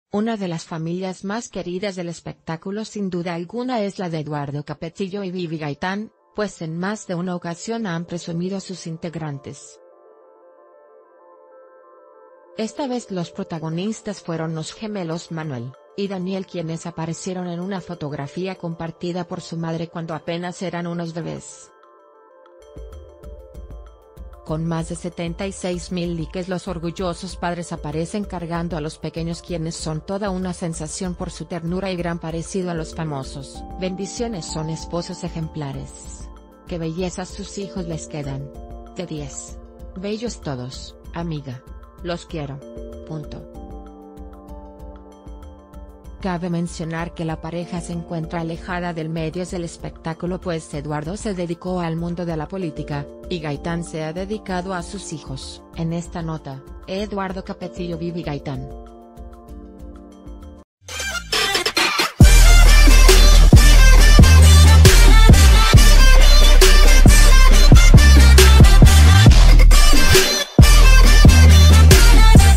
Una de las familias más queridas del espectáculo sin duda alguna es la de Eduardo Capetillo y Vivi Gaitán, pues en más de una ocasión han presumido sus integrantes. Esta vez los protagonistas fueron los gemelos Manuel y Daniel, quienes aparecieron en una fotografía compartida por su madre cuando apenas eran unos bebés. Con más de 76.000 likes, los orgullosos padres aparecen cargando a los pequeños, quienes son toda una sensación por su ternura y gran parecido a los famosos. Bendiciones, son esposos ejemplares. Qué belleza sus hijos les quedan. De 10. Bellos todos, amiga. Los quiero. Punto. Cabe mencionar que la pareja se encuentra alejada del medio del espectáculo, pues Eduardo se dedicó al mundo de la política, y Gaitán se ha dedicado a sus hijos. En esta nota, Eduardo Capetillo, Vivi Gaitán.